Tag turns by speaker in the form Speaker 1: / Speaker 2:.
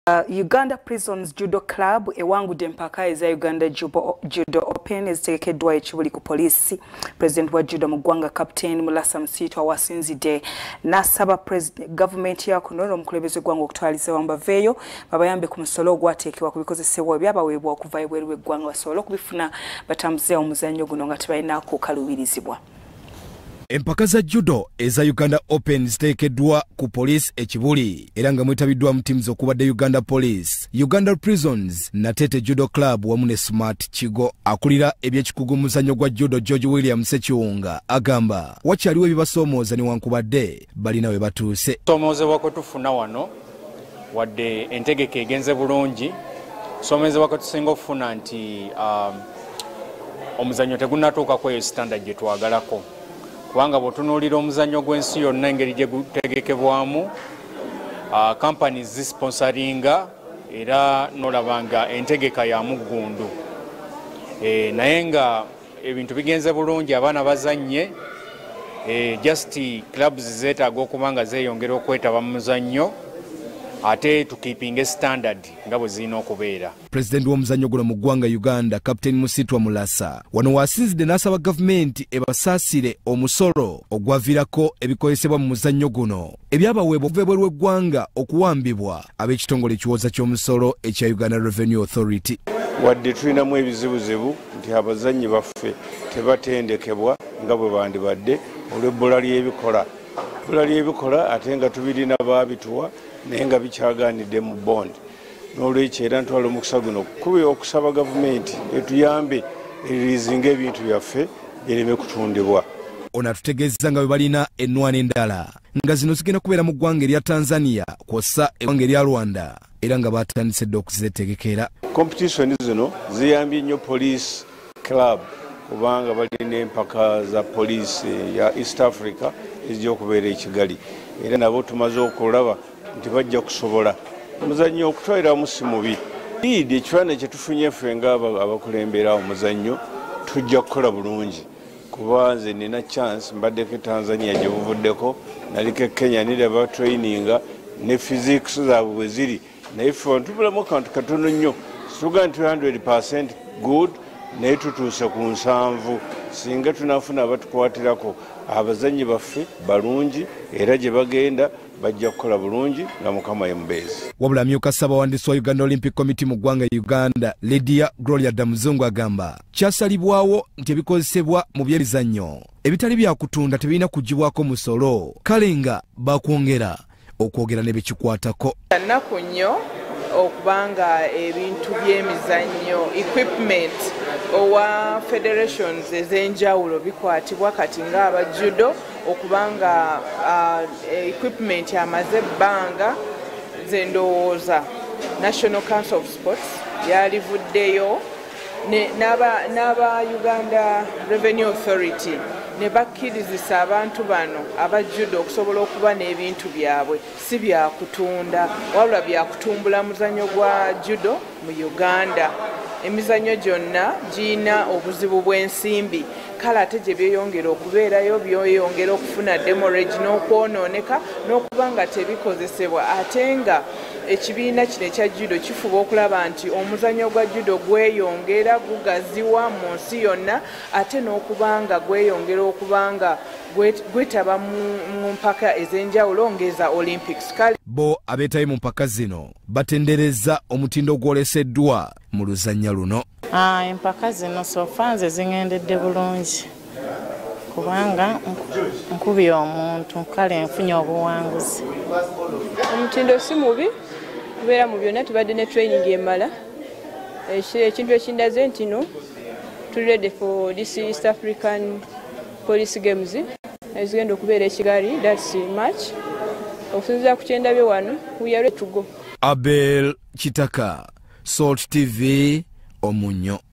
Speaker 1: Uganda Prisons Judo Club ewangudde empaka eza Uganda Judo Open ezitegekeddwa ekibuli ku poliisi. President wa Judo mu ggwanga Captain Mulasa Msiitwa wasinzidde n'asaba gavumenti ya kuno n'omukulembeze gw'eggwanga okutwaliza wamu baveeyo babayambe ku musolo ogwateekebwa ku bikozesebwa ebyabaweebwa okuva ebweru w'eggwanga basobole okubifuna batambuze omuzannyo guno nga tebalinaako kaluubirizibwa.
Speaker 2: Empaka za judo eza Uganda Open ziteekeddwa ku police ekibuli era nga mwetabiddwa mu teams okubadde Uganda Police, Uganda Prisons na Tete Judo Club wamu ne Smart Kigo. Akulira ebyekikugu muzannyo gwa judo George William Sekiwunga agamba wakyaliwo ebibasoomooza newankubadde balina we batuuse.
Speaker 3: Somoozebwa kwe tufuna wano wadde entegeke egenze bulungi, somoozebwa kwe tusinga okufuna nti omuzannyo tegunnatuukako eyo standard gye twagalako. Kubanga bw'otunuulira omuzannyo gw'ensi yonna engeri gye gutegekebwamu, companies zisponsoringa era n'olabanga entegeka ya muggundu. Naye nga ebintu bigenze bulungi, abaana bazannye, just clubs zeetaaga okuba nga zeeyongera okwetaba mu muzannyo ate tukeeping standard nga bwe zirina okubeera.
Speaker 2: President w'omuzannyo guno mu ggwanga Uganda Captain Msiitwa Mulasa wano wasinzidde n'asaba gavumenti ebasaasire omusolo ogwaviirako ebikozesebwa mu muzannyo guno ebyabaweebwa okuva ebweru w'eggwanga okuwambibwa ab'ekitongole ekiwooza ky'omusolo ekya Uganda Revenue Authority.
Speaker 4: Wadde tulinamu ebizibuzibu nti abazannyi baffe tebatendekebwa nga bwe bandibadde olw'ebbula ly'ebikola ate nga tubirina baabituwa naye nga bikyagaanidde mu bond. N'olwekyo era ntwala omukisa guno okusaba gavumenti etuyambe eririzinga ebintu byaffe bireme kutundibwa.
Speaker 2: Ono atutegeeza nga bwe balina ennwana endala nga zino zigenda kubeera mu ggwanga erya Tanzania kw'ossa eggwanga erya Rwanda era nga batandise dde okuzetegekera.
Speaker 4: Competition zino ziyambye nnyo police club kubanga balina empaka za police ya East Africa ezijja okubeera e Kigali era nabo tumaze okulaba nti bajja kusobola omuzannyo okutwaliramu si mubi. Ekifaananyi kye tufunye ffe nga abakulembera omuzannyo tujja kukola bulungi kuba nze nina chance mbaddeko Tanzania gye buvuddeko, naliko Kenya niraba traininga ne physics zaabwe bwe ziri, naye ffe tubulamu akantu katono nnyo situga nti 100% good naye tutuuse ku 7 singa tunafuna abatukwatirako abazannyi baffe balungi era gye bagenda bajja kukola bulungi nga Mukama yemubeezi.
Speaker 2: Wabula amyuka Ssaabawandiisi wa Uganda Olympic Committee mu ggwanga Uganda Lydia Gloria Damuzungu agamba kyasalibwawo nti ebikozesebwa mu by'emizannyo ebitali byakutunda tebirina kugibwako musolo kale nga bakwongera okwogera ne bekikwatako.
Speaker 5: Nnaku nnyo okubanga ebintu by'emizannyo equipment owa federations ez'enjawulo bikwatibwa kati ng'aba judo okubanga equipment amaze ebbanga ze ndowooza National Council of Sports yalivuddeyo n'aba Uganda Revenue Authority ne bakkirizisa abantu bano aba judo okusobola okuba n'ebintu byabwe si byakutunda wabula byakutumbula muzannyo gwa judo mu Uganda. Emizannyo gyonna giyina obuzibu bw'ensimbi kale ate gye byeyongera okubeerayo byeyongera okufuna demorage n'okwonooneka n'okuba nga tebikozesebwa ate nga ekibiina kino ekya judo kifuba okulaba nti omuzannyo gwa judo gweyongera gugaziwa mu nsi yonna ate n'okuba nga gweyongera okuba nga gwetaba mu mpaka ez'enjawulo ng'eza Olympics.
Speaker 2: Bo abeetayo mu mpaka zino batendereza omutindo ogwoleseddwa mu luzannya luno.
Speaker 6: Empaka zino sofanze ziŋŋendedde bulungi kubanga nkubye omuntu kale nfunye obuwanguzi.
Speaker 7: Omutindo si mubi kubeera mu byonna tubadde ne training emala. Ekintu ekindaze nti no tuli ready for this East African Police Games ezigenda okubeera e Kigali. That's March. Okusinziira ku kyendabye wano we are ready to go.
Speaker 2: Abel Kitaka, Salt TV, Omunyo.